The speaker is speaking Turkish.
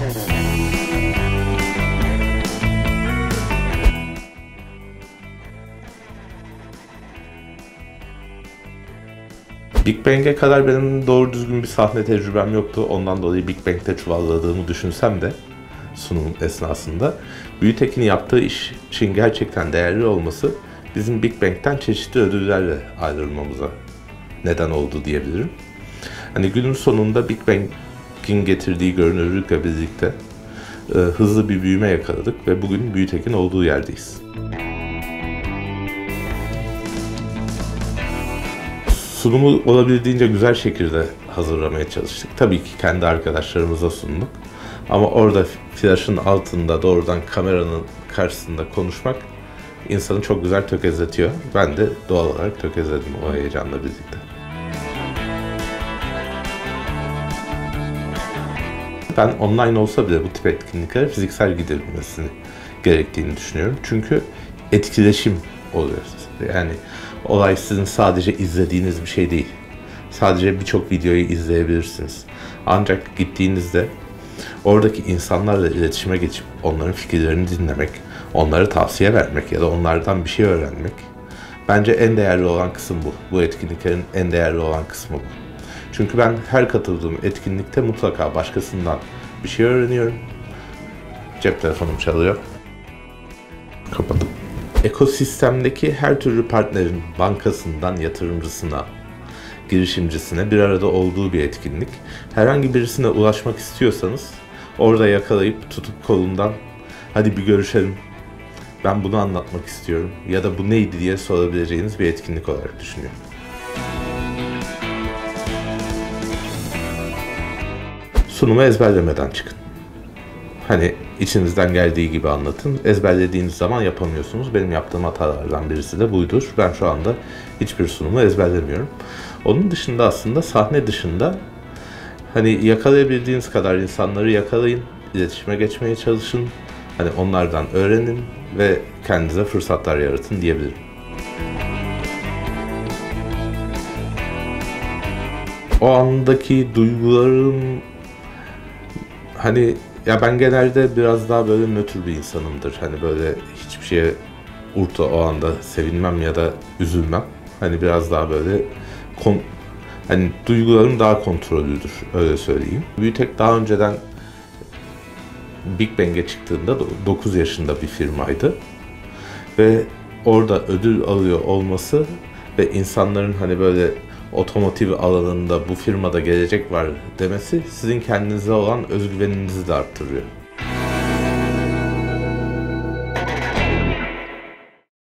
Big Bang'e kadar benim doğru düzgün bir sahne tecrübem yoktu. Ondan dolayı Big Bang'te çuvalladığımı düşünsem de sunum esnasında Büyütekin'in yaptığı işin gerçekten değerli olması bizim Big Bang'ten çeşitli ödüllerle ayrılmamıza neden oldu diyebilirim. Hani günün sonunda Big Bang'in getirdiği görünürlükle birlikte hızlı bir büyüme yakaladık ve bugün Büyütekin olduğu yerdeyiz. Sunumu olabildiğince güzel şekilde hazırlamaya çalıştık. Tabii ki kendi arkadaşlarımıza sunduk. Ama orada flaşın altında doğrudan kameranın karşısında konuşmak insanı çok güzel tökezletiyor. Ben de doğal olarak tökezledim o heyecanla birlikte. Ben online olsa bile bu tip etkinliklere fiziksel gidilmesini gerektiğini düşünüyorum. Çünkü etkileşim oluyor. Yani olay sizin sadece izlediğiniz bir şey değil. Sadece birçok videoyu izleyebilirsiniz. Ancak gittiğinizde oradaki insanlarla iletişime geçip onların fikirlerini dinlemek, onlara tavsiye vermek ya da onlardan bir şey öğrenmek bence en değerli olan kısım bu. Bu etkinliklerin en değerli olan kısmı bu. Çünkü ben her katıldığım etkinlikte mutlaka başkasından bir şey öğreniyorum. Cep telefonum çalıyor. Kapadım. Ekosistemdeki her türlü partnerin bankasından yatırımcısına, girişimcisine bir arada olduğu bir etkinlik. Herhangi birisine ulaşmak istiyorsanız orada yakalayıp tutup kolundan hadi bir görüşelim, ben bunu anlatmak istiyorum ya da bu neydi diye sorabileceğiniz bir etkinlik olarak düşünüyorum. Sunumu ezberlemeden çıkın. Hani içinizden geldiği gibi anlatın. Ezberlediğiniz zaman yapamıyorsunuz. Benim yaptığım hatalardan birisi de buydur. Ben şu anda hiçbir sunumu ezberlemiyorum. Onun dışında aslında sahne dışında hani yakalayabildiğiniz kadar insanları yakalayın, iletişime geçmeye çalışın. Hani onlardan öğrenin ve kendinize fırsatlar yaratın diyebilirim. O andaki duygularım hani ya ben genelde biraz daha böyle nötr bir insanımdır. Hani böyle hiçbir şeye o anda sevinmem ya da üzülmem. Hani biraz daha böyle hani duygularım daha kontrollüdür, öyle söyleyeyim. Büyütek daha önceden Big Bang'e çıktığında 9 yaşında bir firmaydı. Ve orada ödül alıyor olması ve insanların hani böyle otomotiv alanında bu firmada gelecek var demesi sizin kendinize olan özgüveninizi de arttırıyor.